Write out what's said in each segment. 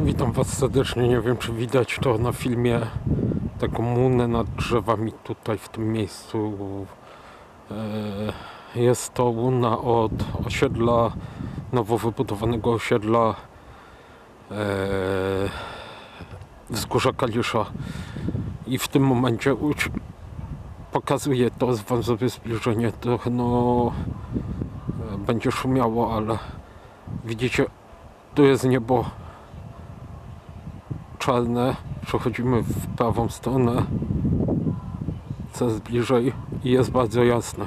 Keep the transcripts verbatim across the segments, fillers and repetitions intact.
Witam Was serdecznie. Nie wiem, czy widać to na filmie, taką łunę nad drzewami tutaj w tym miejscu. Jest to łuna od osiedla, nowo wybudowanego osiedla Wzgórza Kalisza. I w tym momencie pokazuję to, wam sobie zbliżenie, trochę no będzie szumiało, ale widzicie, tu jest niebo czarne, przechodzimy w prawą stronę, coraz bliżej i jest bardzo jasne.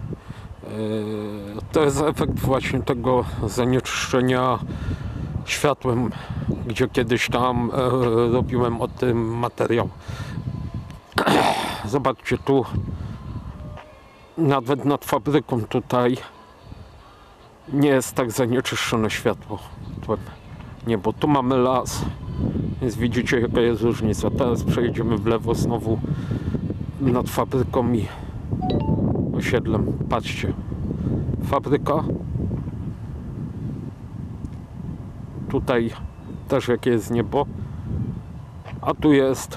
To jest efekt właśnie tego zanieczyszczenia światłem, gdzie kiedyś tam robiłem o tym materiał. Zobaczcie, tu nawet nad fabryką tutaj nie jest tak zanieczyszczone światło. Nie, bo tu mamy las, więc widzicie, jaka jest różnica. Teraz przejedziemy w lewo znowu nad fabryką i osiedlem. Patrzcie, fabryka. Tutaj też jakie jest niebo, a tu jest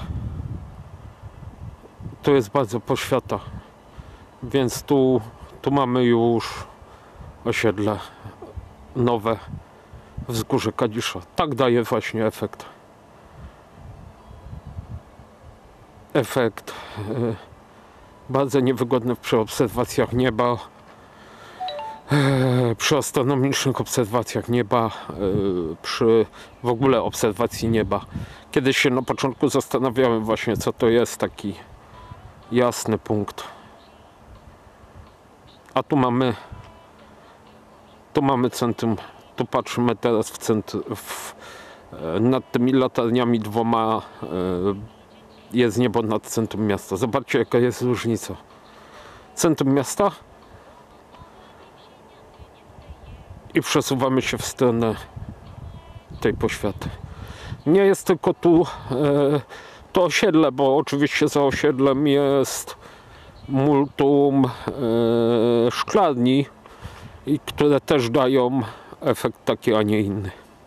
tu jest bardzo poświata, więc tu, tu mamy już osiedle nowe Wzgórze Kalisza. Tak daje właśnie efekt. Efekt yy, bardzo niewygodny przy obserwacjach nieba, yy, przy astronomicznych obserwacjach nieba, yy, przy w ogóle obserwacji nieba. Kiedyś się na początku zastanawiałem właśnie, co to jest taki jasny punkt. A tu mamy tu mamy centrum. Tu patrzymy teraz w centrum, w, nad tymi latarniami dwoma jest niebo nad centrum miasta. Zobaczcie, jaka jest różnica. Centrum miasta i przesuwamy się w stronę tej poświaty. Nie jest tylko tu to osiedle, bo oczywiście za osiedlem jest multum szklarni, i które też dają efekt taki, a nie inny.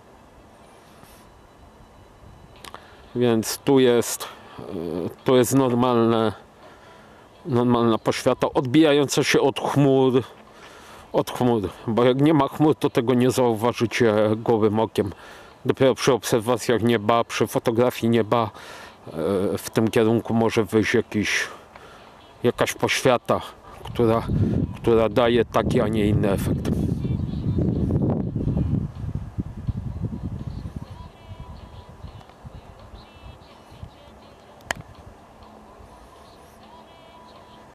Więc tu jest tu jest normalne normalna poświata odbijająca się od chmur od chmur, bo jak nie ma chmur, to tego nie zauważycie gołym okiem. Dopiero przy obserwacjach nieba, przy fotografii nieba w tym kierunku może wyjść jakiś, jakaś poświata, która, która daje taki, a nie inny efekt.